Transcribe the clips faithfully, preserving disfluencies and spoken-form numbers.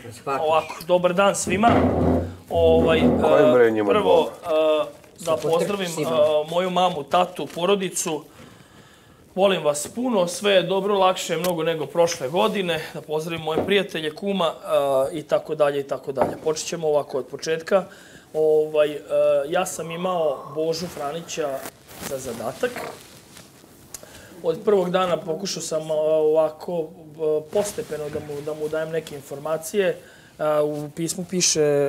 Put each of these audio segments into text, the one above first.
Ovako, dobar dan svima. Ovaj, prvo, da pozdravim moju mamu, tatu, porodicu. Volim vas puno, sve je dobro, lakše je mnogo nego prošle godine. Da pozdravim moje prijatelje, kuma i tako dalje i tako dalje. Počet ćemo ovako od početka. Ovaj, ja sam imao Božu Franića za zadatak. Od prvog dana pokušao sam ovako postepeno da mu, da mu dajem neke informacije. U pismu piše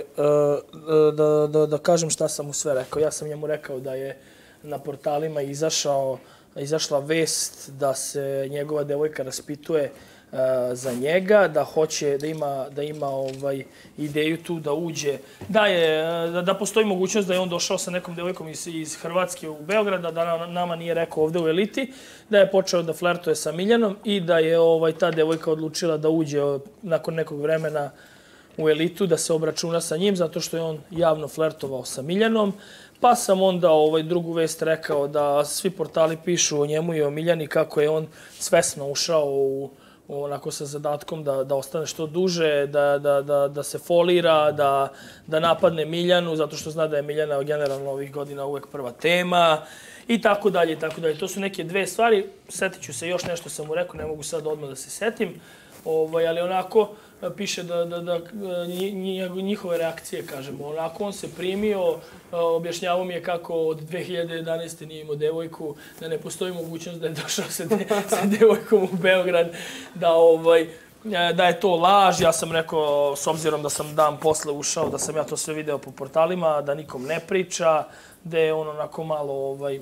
da, da, da kažem šta sam mu sve rekao. Ja sam njemu rekao da je na portalima izašao, izašla vest da se njegova devojka raspituje za njega, da hoće da ima da ima ovaj ideju tu da uđe, da je da, da postoji mogućnost da je on došao sa nekom devojkom iz iz Hrvatske u Beograd, da nama nije rekao ovde u Eliti, da je počeo da flertuje sa Miljanom i da je ovaj ta devojka odlučila da uđe nakon nekog vremena u Elitu, da se obračuna sa njim zato što je on javno flertovao sa Miljanom. Pa sam onda ovaj drugu vest rekao da svi portali pišu o njemu i o Miljani kako je on svesno ušao u onako sa zadatkom da, da ostane što duže, da, da, da, da se folira, da, da napadne Miljanu, zato što zna da je Miljana generalno ovih godina uvek prva tema i tako dalje i tako dalje. To su neke dve stvari. Setit ću se još nešto sam mu rekao, ne mogu sad odmah da se setim, ovaj, ali onako piše da, da, da njihove reakcije, kažemo. Onako on se primio, objašnjavao mi je kako od dve hiljade jedanaeste nije imao devojku, da ne postoji mogućnost da je došao sa, de, sa devojkom u Beograd, da, ovaj, da je to laž. Ja sam rekao, s obzirom da sam dan posle ušao, da sam ja to sve video po portalima, da nikom ne priča, da je on onako malo ovaj,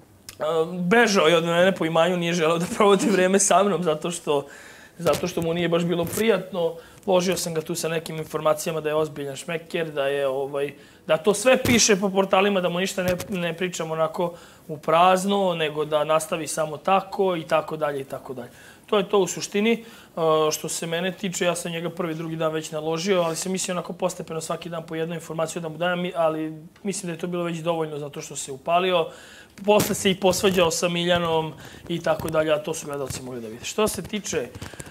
bežao i od mene po imanju, nije želeo da provodi vreme sa mnom, zato što zato što mu nije baš bilo prijatno. Ložio sam ga tu sa nekim informacijama da je ozbiljan šmeker, da je ovaj da to sve piše po portalima, da mu ništa ne, ne pričamo onako u prazno, nego da nastavi samo tako i tako dalje i tako dalje. To je to u suštini. Što se mene tiče, ja sam njega prvi, drugi dan već naložio, ali sam mislio onako postepeno svaki dan po jednu informaciju da mu dajem, ali mislim da je to bilo već dovoljno zato što se upalio. Posle se i posvađao sa Miljanom i tako dalje, a to su gledalci mogli da vide. Što se tiče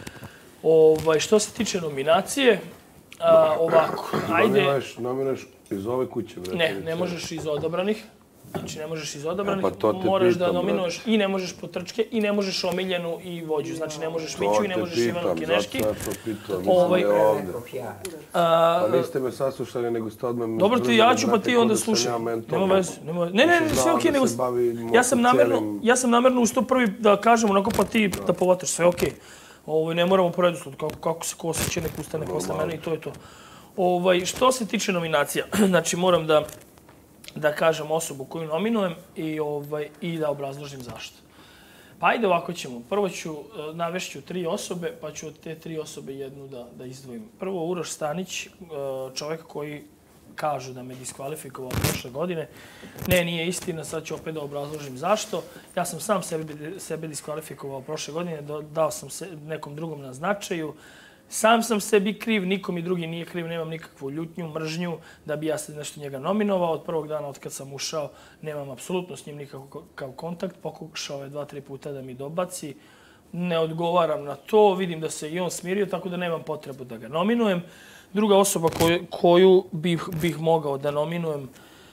ovaj što se tiče nominacije, a, ovako, ajde. Nominuješ, nominuješ iz ove kuće, brate. Ne, ne možeš iz odabranih. Znači, ne možeš iz odabranih, pa moraš pitam, da nominuješ brate. I ne možeš po trčke, i ne možeš Omiljenu i Vođu. Znači, ne možeš Miću i ne možeš Ivanu Kineški. To te pitam, zato to pitam, ovaj, ovde. A, pa niste me saslušali, nego ste odmah... Dobro, ti ja ću, pa ti onda slušaj. Nema veze. Ne, ne, ne, sve okej, nego... Ja sam namerno, ja sam namerno ustao prvi da kažem onako, pa ti da povataš, sve okej. Ovaj, ne moramo po redosledu, kako, kako se ko osjeća, nek ustane posle mene i to je to. Ovaj, što se tiče nominacija, znači moram da da kažem osobu koju nominujem i, ovaj, i da obrazložim zašto. Pa ajde ovako ćemo. Prvo ću, navešću tri osobe, pa ću od te tri osobe jednu da, da izdvojim. Prvo, Uroš Stanić, čovjek koji kažu da me diskvalifikovao prošle godine. Ne, nije istina, sad ću opet da obrazložim zašto. Ja sam sam sebe, sebe diskvalifikovao prošle godine, dao sam se nekom drugom na značaju. Sam sam sebi kriv, nikom i drugi nije kriv, nemam nikakvu ljutnju, mržnju da bi ja se nešto njega nominovao. Od prvog dana od kad sam ušao nemam apsolutno s njim nikakav kontakt. Pokušao je dva, tri puta da mi dobaci. Ne odgovaram na to, vidim da se i on smirio, tako da nemam potrebu da ga nominujem. Druga osoba koju, koju bih, bih mogao da nominujem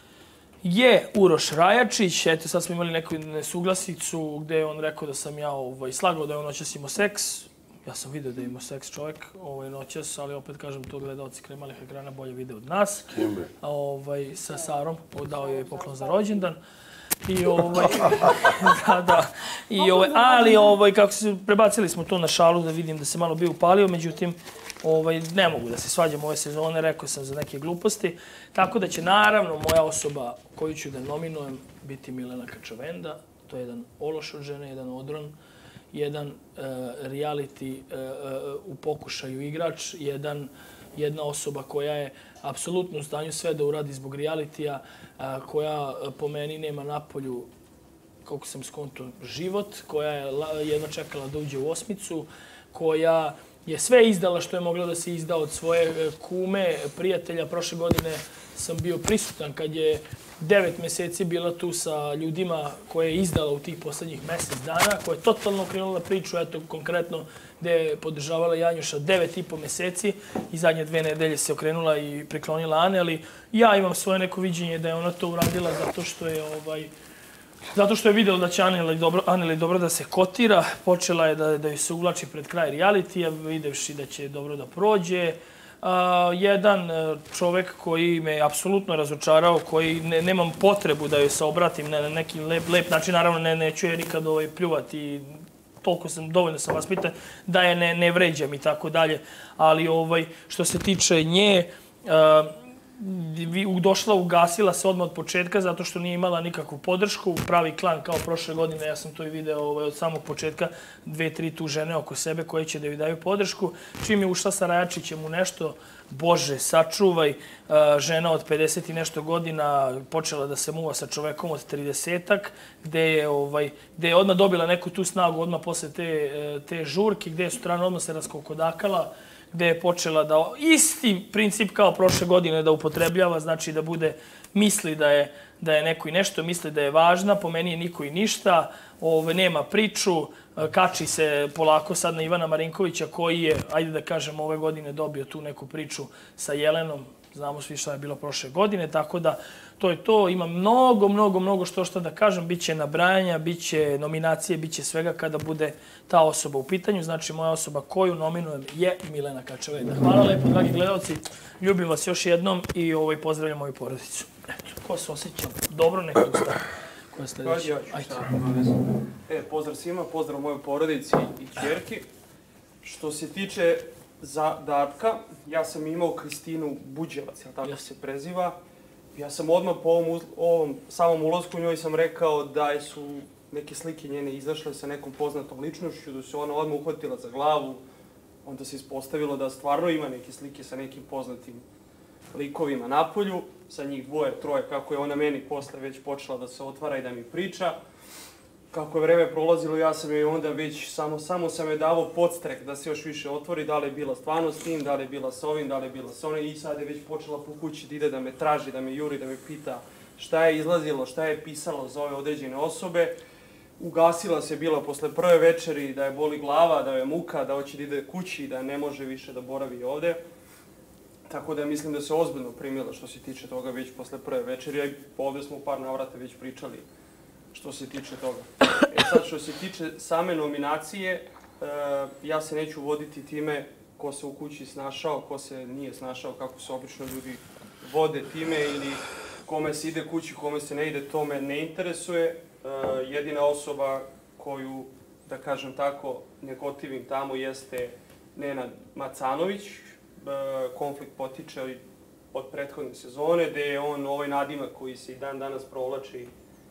je Uroš Rajačić. Eto, sad smo imali neku nesuglasicu gde je on rekao da sam ja ovaj, slagao da je on noćas imao seks. Ja sam vidio da je imao seks čovjek ovaj, noćas, ali opet kažem to gledalci kremalih ekrana bolje vide od nas. Kimbe? Ovaj, sa Sarom, dao je poklon za rođendan. I ovaj, da, da. I ovaj, ali ovaj, kako se prebacili smo to na šalu da vidim da se malo bio upalio, međutim, ovaj, ne mogu da se svađam ove sezone, rekao sam za neke gluposti. Tako da će naravno moja osoba koju ću da nominujem biti Milena Kačavenda. To je jedan ološ od žene, jedan odron, jedan uh, reality uh, uh, u pokušaju igrač, jedan, jedna osoba koja je apsolutno u stanju sve da uradi zbog realitija, uh, koja uh, po meni nema napolju, kako sam skonto, život, koja je jedva čekala da uđe u osmicu, koja je sve izdala što je mogla da se izda od svoje kume, prijatelja. Prošle godine sam bio prisutan kad je devet meseci bila tu sa ljudima koje je izdala u tih poslednjih mesec dana, koja je totalno okrenula priču, eto konkretno gde je podržavala Janjuša devet i po meseci i zadnje dve nedelje se okrenula i priklonila Ane, ali ja imam svoje neko viđenje da je ona to uradila zato što je ovaj, zato što je vidjela da će Aneli dobro, Aneli dobro da se kotira, počela je da, da joj se uvlači pred kraj realitija, videvši da će dobro da prođe. Uh, jedan čovek koji me apsolutno razočarao, koji ne, nemam potrebu da joj se obratim na neki lep, lep način, naravno ne, neću je nikad ovaj, pljuvati, toliko sam, dovoljno sam vaspitan da je ne, ne vređam i tako dalje, ali ovaj, što se tiče nje, uh, došla, ugasila se odmah od početka zato što nije imala nikakvu podršku, pravi klan kao prošle godine, ja sam to i video ovaj, od samog početka, dve, tri tu žene oko sebe koje će da joj daju podršku. Čim je ušla sa Rajačićem u nešto, Bože, sačuvaj, uh, žena od pedeset i nešto godina počela da se muva sa čovekom od tridesetak, gde je, ovaj, gde je odmah dobila neku tu snagu, odmah posle te, te žurke, gde je sutrano odmah se raskokodakala, gde je počela da isti princip kao prošle godine da upotrebljava, znači da bude, misli da je, da je neko i nešto, misli da je važna, po meni je niko i ništa, ove, nema priču, kači se polako sad na Ivana Marinkovića koji je, ajde da kažem, ove godine dobio tu neku priču sa Jelenom, znamo svi šta je bilo prošle godine, tako da to je to. Ima mnogo, mnogo, mnogo što što da kažem. Biće nabrajanja, biće nominacije, biće svega kada bude ta osoba u pitanju. Znači, moja osoba koju nominujem je Milena Kačaveda. Hvala lepo, dragi gledalci. Ljubim vas još jednom i ovaj, pozdravljam moju porodicu. Eto, ko se osjećam? Dobro, neko ustav. Ko je sljedeći? Ajde. E, pozdrav svima, pozdrav mojoj porodici i ćerki. Što se tiče za Datka, ja sam imao Kristinu Buđevac, jel tako se preziva. Ja sam odmah po ovom, ovom samom ulazku u njoj sam rekao da su neke slike njene izašle sa nekom poznatom ličnošću, da se ona odmah uhvatila za glavu. Onda se ispostavilo da stvarno ima neke slike sa nekim poznatim likovima napolju, sa njih dvoje, troje, kako je ona meni posle već počela da se otvara i da mi priča. Kako je vreme prolazilo, ja sam joj onda već, samo, samo sam joj davao podstrek da se još više otvori, da li je bila stvarno s tim, da li je bila s ovim, da li je bila s onim, i sad je već počela po kući da ide da me traži, da me juri, da me pita šta je izlazilo, šta je pisalo za ove određene osobe. Ugasila se bila posle prve večeri, da je boli glava, da je muka, da hoće da ide kući, da ne može više da boravi ovde. Tako da mislim da se ozbiljno primila što se tiče toga već posle prve večeri, a i ovde smo u par navrata već pričali što se tiče toga. E sad, što se tiče same nominacije, e, ja se neću voditi time ko se u kući snašao, ko se nije snašao, kako se obično ljudi vode time ili kome se ide kući, kome se ne ide, to me ne interesuje. E, jedina osoba koju, da kažem tako, ne gotivim tamo jeste Nenad Macanović. E, konflikt potiče od prethodne sezone, gde je on ovaj nadimak koji se i dan danas provlači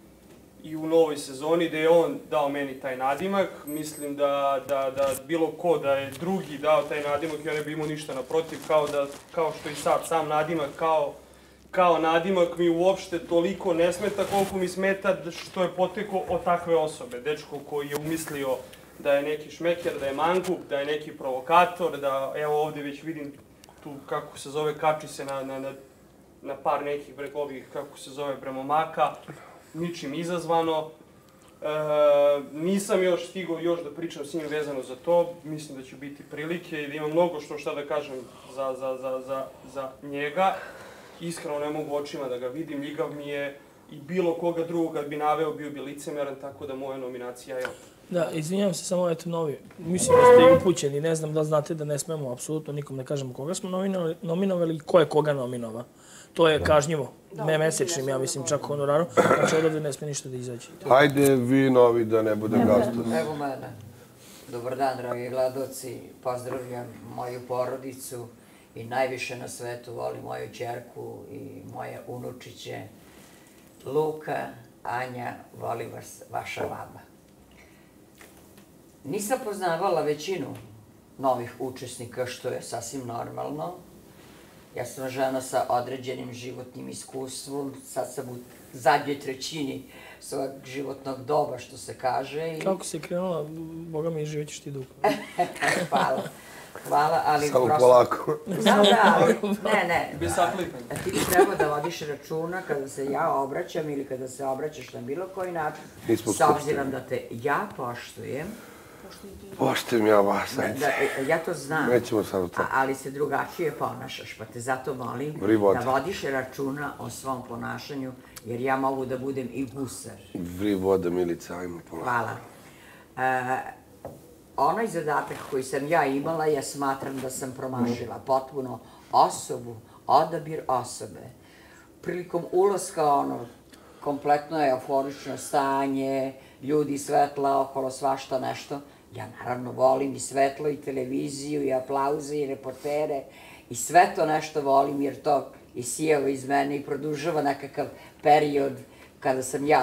i u novoj sezoni, gde je on dao meni taj nadimak. Mislim da, da, da bilo ko da je drugi dao taj nadimak, ja ne bi imao ništa naprotiv, kao, da, kao što i sad sam nadimak kao, kao nadimak mi uopšte toliko ne smeta koliko mi smeta što je potekao od takve osobe. Dečko koji je umislio da je neki šmeker, da je mangup, da je neki provokator, da evo ovde već vidim tu kako se zove, kači se na, na, na, na par nekih bregovih, kako se zove, bremomaka. Ničim izazvano. E, nisam još stigao još da pričam s njim vezano za to. Mislim da će biti prilike i da imam mnogo što šta da kažem za, za, za, za, za njega. Iskreno ne mogu očima da ga vidim. Ljigav mi je i bilo koga drugog kad bi naveo bio bi licemeran, tako da moja nominacija je... Da, izvinjam se, samo eto novi. Mislim da ste i upućeni, ne znam da znate da ne smemo apsolutno nikom da kažemo koga smo nominovali, nominovali i ko je koga nominova. To je kažnjivo, ne mesečnim, ja mislim, čak honoraru, znači odavde ne smije ništa da izađe. Hajde vi novi da ne bude gastos. Evo mene. Dobar dan, dragi gledaoci. Pozdravljam moju porodicu i najviše na svetu volim moju ćerku i moje unučiće. Luka, Anja, volim vas, vaša baba. Nisam poznavala većinu novih učesnika, što je sasvim normalno. Ja sam žena sa određenim životnim iskustvom, sad sam u zadnjoj trećini svog životnog doba, što se kaže. Kako si krenula, Boga mi, živećeš ti dugo. Hvala. hvala, ali prosto... Samo polako. Znam da, ali, ne, ne. Ti bi trebao da vodiš računa kada se ja obraćam ili kada se obraćaš na bilo koji način, s obzirom da te ja poštujem. Poštujem ja vas, ajde. Ja to znam, nećemo sad to. Ali se drugačije ponašaš, pa te zato molim da vodiš računa o svom ponašanju, jer ja mogu da budem i gusar. Vri voda, Milica, ajmo polako. Hvala. Onaj zadatak koji sam ja imala, ja smatram da sam promašila potpuno osobu, odabir osobe. Prilikom ulaska, ono, kompletno je euforično stanje, ljudi, svetla, okolo, svašta nešto. Ja naravno volim i svetlo, i televiziju, i aplauze, i reportere, i sve to nešto volim, jer to isijeva iz mene i produžava nekakav period kada sam ja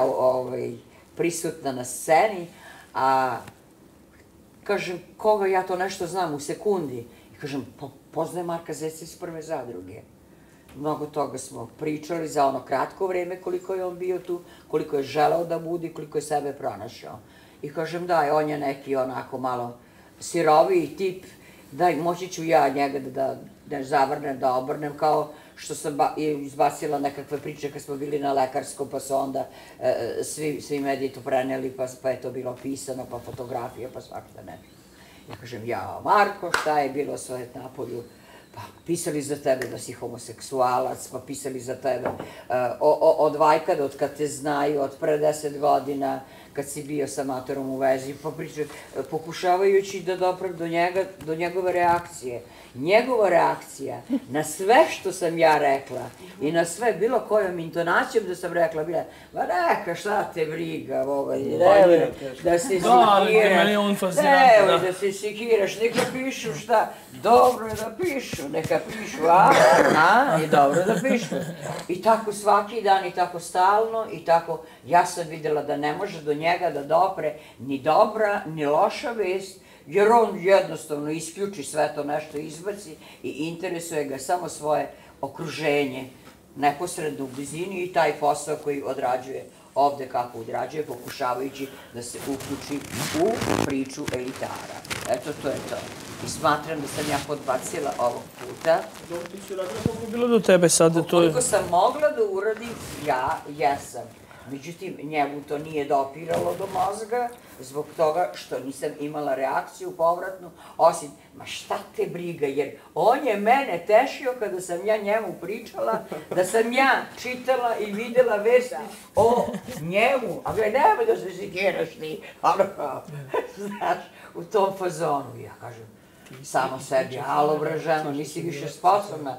prisutna na sceni, a kažem, koga ja to nešto znam u sekundi? I kažem, poznajem Marka Zeca iz Prve zadruge. Mnogo toga smo pričali za ono kratko vreme koliko je on bio tu, koliko je želeo da bude, koliko je sebe pronašao. I kažem, daj, on je neki onako malo siroviji tip, daj, moći ću ja njega da zavrnem, da obrnem, kao što sam izbacila nekakve priče kad smo bili na lekarskom, pa su onda svi mediji to preneli, pa je to bilo pisano, pa fotografija, pa svašta ne. Ja kažem, jao, Marko, šta je bilo sve napolju? Pa pisali za tebe da si homoseksualac, pa pisali za tebe od vajkada, od kad te znaju, od pre deset godina, kad si bio sa materom u vezi, pa pričaju, pokušavajući da doprem do njegove reakcije. Njegova reakcija na sve što sam ja rekla i na sve bilo kojom intonacijom da sam rekla, bila je, ma neka, šta te briga, nemoj da se sikiraš, nemoj da se sikiraš, neka pišu šta, dobro je da pišu, neka pišu, a, i dobro da pišu. I tako svaki dan, i tako stalno, i tako, ja sam videla da ne može do njega da dopre ni dobra, ni loša vest, jer on jednostavno isključi sve to nešto, izbaci i interesuje ga samo svoje okruženje, neposredno u blizini i taj posao koji odrađuje ovde kako odrađuje, pokušavajući da se uključi u priču elitara. Eto, to je to. I smatram da sam ja podbacila ovog puta. Dobro, ti si radila koliko je bilo do tebe sad? Koliko sam mogla da uradim, ja jesam. Međutim, njemu to nije dopiralo do mozga, zbog toga što nisam imala reakciju povratnu, osim, ma šta te briga, jer on je mene tešio kada sam ja njemu pričala, da sam ja čitala i videla vesti o njemu, a gledaj, nemoj da se sikiraš ti, ono kao, znaš, u tom fazonu. Ja kažem, samo sebi, alo bre ženo, nisi više sposobna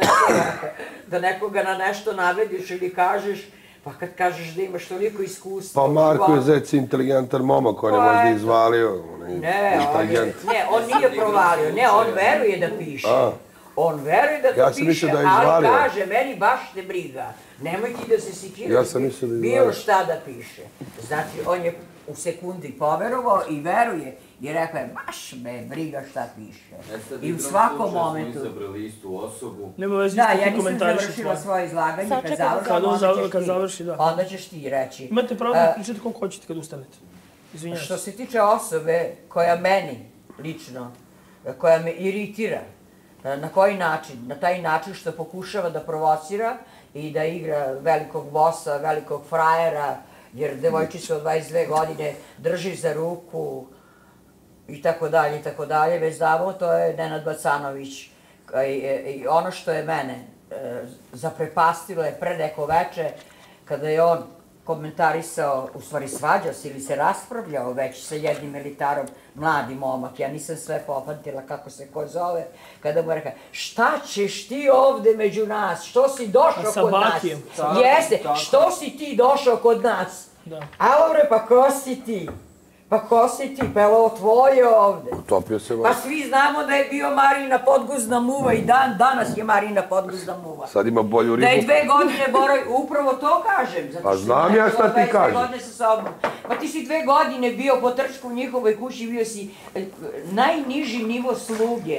da nekoga na nešto navediš ili kažeš, pa kad kažeš da imaš toliko iskustva... Pa Marko je Zec inteligentan momak, on je možda izvalio. Ne, on nije provalio, ne, on veruje da piše. On veruje da to piše, ali kaže, meni baš te briga. Nemoj ti da se sikiraš, bilo šta da piše. Znači, on je u sekundi poverovao i veruje i rekao je, baš me briga šta piše. I u svakom momentu... Nema vezi da, ja nisam završila svoje izlaganje, kad završi, onda ćeš ti reći. Imate pravo da pričate koliko hoćete kad ustanete. Izvinjam se. Što se tiče osobe koja meni, lično, koja me iritira, na koji način? Na taj način što pokušava da provocira i da igra velikog bossa, velikog frajera, jer devojčicu od dvadeset dve godine drži za ruku i tako dalje i tako dalje, već davno to je Nenad Bacanović. I ono što je mene zaprepastilo je pre neko veče, kada je on komentarisao, u stvari svađao se ili se raspravljao već sa jednim elitarom, mladi momak, ja nisam sve popamtila kako se ko zove, kada mu je rekao, šta ćeš ti ovde među nas, što si došao kod nas? Jeste, što si ti došao kod nas? A ovre, pa ko si ti? Pa ko si ti? Pa je ovo tvoje ovde? Utopio se vas. Pa svi znamo da je bio Marina Podguzna muva i dan danas je Marina Podguzna muva. Sad ima bolju ribu. Da je dve godine boravio, upravo to kažem. Pa znam ja šta ti kažem. Pa ti si dve godine bio po trčku u njihovoj kući, bio si najniži nivo sluge.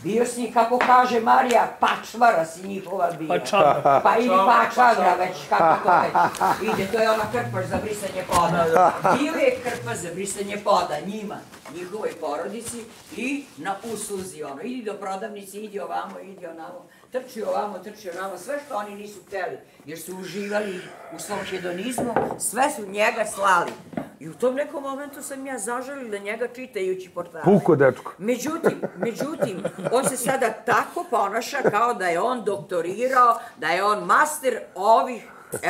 Bio si, kako kaže Marija, pačvara si njihova bio. Pačavra. Pa ili pačavra, već kako to već ide, to je ona krpaš za brisanje poda. Bio je krpaš za brisanje poda njima, njihovoj porodici i na usluzi ono. Idi do prodavnici, idi ovamo, idi onamo, trči ovamo, trči onamo, sve što oni nisu hteli, jer su uživali u svom hedonizmu, sve su njega slali. I u tom nekom momentu sam ja zažalila njega čitajući portale. Puko, dečko. Međutim, međutim, on se sada tako ponaša kao da je on doktorirao, da je on master ovih...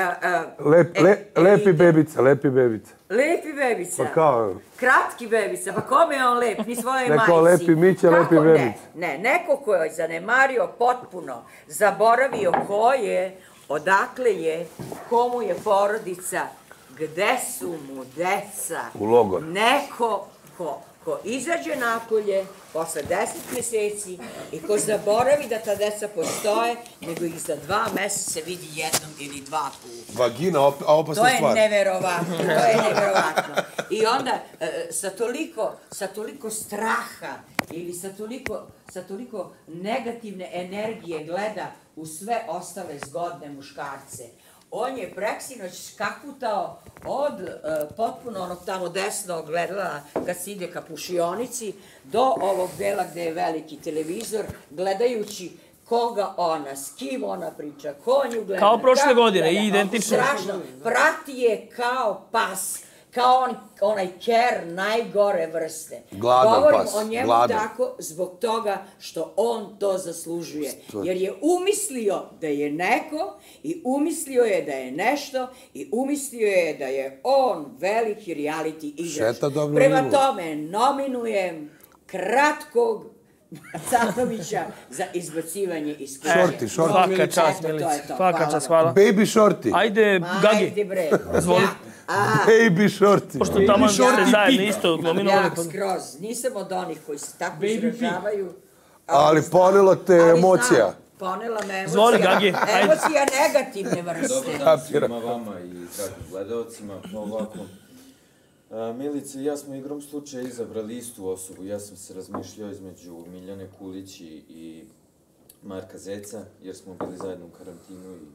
Lepi bebica, lepi bebica. Lepi bebica. Pa kao? Kratki bebica, pa kome je on lep? Ni svoje majci. Neko lepi Mića, lepi bebica. Ne, neko ko je zanemario potpuno, zaboravio ko je, odakle je, komu je porodica, gde su mu deca. U logor. Neko ko, ko izađe napolje posle deset meseci i ko zaboravi da ta deca postoje, nego ih za dva meseca vidi jednom ili dva puta. Vagina, a opasna stvar. To je neverovatno, to je neverovatno. I onda sa toliko, sa toliko straha ili sa toliko, sa toliko negativne energije gleda u sve ostale zgodne muškarce. On je preksinoć skakutao od potpuno onog tamo desnog gledala kad se ide ka pušionici do ovog dela gde je veliki televizor, gledajući koga ona, s kim ona priča, ko nju gleda. Kao prošle godine, i identično. Strašno, prati je kao pas, kao onaj ker najgore vrste. Gladan pas, Govorim o njemu tako zbog toga što on to zaslužuje. Jer je umislio da je neko i umislio je da je nešto i umislio je da je on veliki reality igrač. Prema tome, nominujem kratkog Catovića za izbacivanje iz kuće. Šorti, šorti. Svaka čast, Milica. Svaka čast, hvala. Baby šorti. Ajde, Gagi. Ajde, bre. Zvoli. Baby šorti. Pošto tamo ste zajedno isto nominovali. Ja, skroz. Nisam od onih koji se tako izražavaju. Ali ponelo te emocija. Ponela me emocija. Zvoli, Gagi. Emocija negativne vrste. Dobar dan svima vama i dragim gledalcima. Ovako, Milica i ja smo igrom slučaja izabrali istu osobu. Ja sam se razmišljao između Miljane Kulić i Marka Zeca, jer smo bili zajedno u karantinu i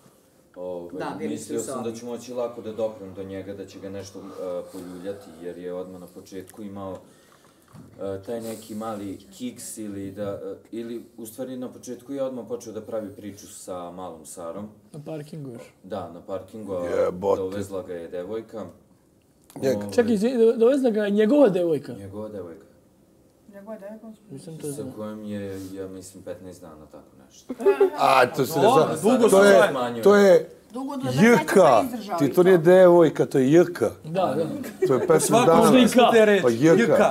mislio sam da ću moći lako da doprem do njega, da će ga nešto poljuljati, jer je odmah na početku imao taj neki mali kiks ili da, ili u stvari na početku je odmah počeo da pravi priču sa malom Sarom. Na parkingu još? Da, na parkingu, a dovezla ga je devojka. Čekaj, dovezla ga je njegova devojka? Njegova devojka. Njegova devojka? Sa kojom je, ja mislim, petnaest dana, tako nešto. A, to se ne zna. To je Jrka. Ti to nije devojka, to je Jrka. Da, da. To je petnaest dana. Pa Jrka.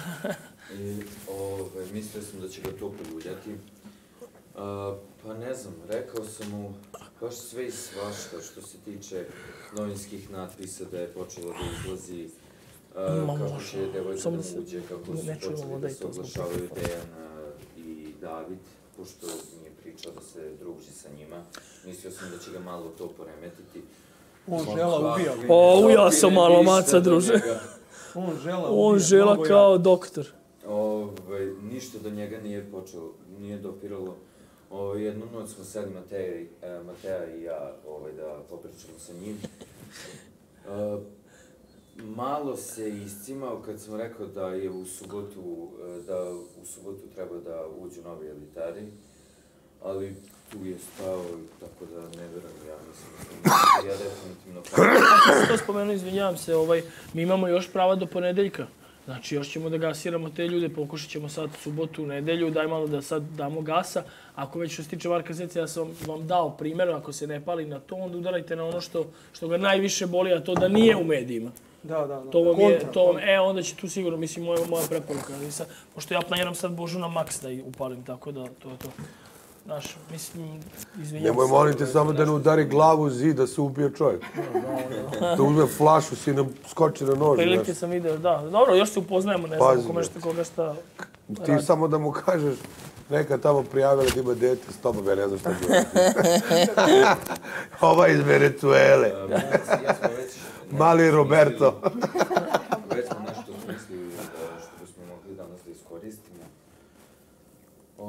I mislio sam da će ga to poljuljati. Pa ne znam, rekao sam mu baš sve i svašta što se tiče novinskih natpisa da je počelo da izlazi, kako će devojka da uđe, kako su počeli da se oglašavaju Dejan i David, pošto mi je pričao da se druži sa njima. Mislio sam da će ga malo to poremetiti. On žela ubija. O, uja sam malo maca, druže. On žela ubija. On žela kao doktor. Ništa do njega nije počelo, nije dopiralo. Jednu noć smo seli Mateja i ja da popričamo sa njim. Malo se iscimao kad sam rekao da je u subotu, da u subotu treba da uđu novi elitari, ali tu je stao, tako da ne verujem, ja mislim da ja definitivno pravo. Ako se to spomenu, izvinjavam se, mi imamo još prava do ponedeljka. Znači, još ćemo da gasiramo te ljude, pokušat ćemo sad subotu, nedelju, daj malo da sad damo gasa. Ako već što se tiče Marka Zeca, ja sam vam dao primjer, ako se ne pali na to, onda udarajte na ono što ga najviše boli, a to da nije u medijima. Da, da, da. To vam je, to vam, e, onda će tu sigurno, mislim, moja preporuka. Pošto ja planiram sad Božu na maks da ih upalim, tako da to je to. Znaš, mislim, izvinjam se. Nemoj, molim te, samo da ne udari glavu u zid, da se ubije čovjek. Da uzme flašu, si nam skoči na nož. Prilike sam vidio, da. Dobro, još se upoznajemo, ne znam kome što koga šta radi. Ti samo da mu kažeš, neka tamo prijavila da ima dete s tobom, ja ne znam šta je. Ova iz Venezuele. Mali Roberto. Već smo nešto smislili što bismo mogli danas da iskoristimo.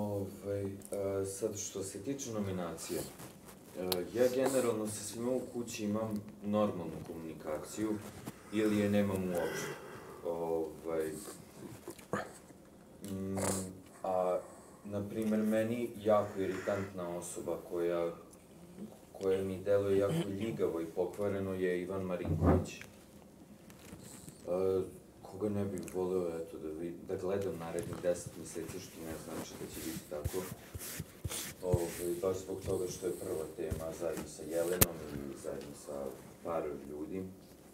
sad, što se tiče nominacije, ja generalno sa svima u kući imam normalnu komunikaciju ili je nemam uopšte. A, na primjer, meni jako iritantna osoba koja koja mi deluje jako ljigavo i pokvareno je Ivan Marinković. Koga ne bih voleo, eto, da gledam narednih deset mjeseci, što ne znači da će biti tako. Baš zbog toga što je prva tema zajedno sa Jelenom i zajedno sa par ljudi.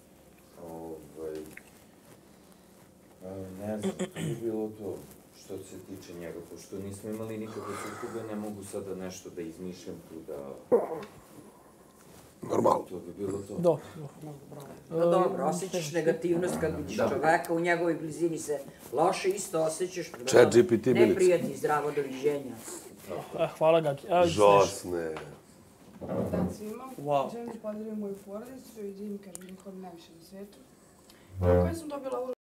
Ne znam, to je bilo to što se tiče njega, pošto nismo imali nikakve sukobe, ne mogu sada nešto da izmišljam tu da... Normalno. To bi bilo to. Dobro. No dobro, osjećaš negativnost kad vidiš čoveka, u njegovoj blizini se loše isto osjećaš, neprijatni, zdravo doviđenja. Hvala, Gaki. Žosne. Dan svima. Želim da pozdravim moju porodicu i da im kažem njihovom najviše na svetu. Koja sam dobila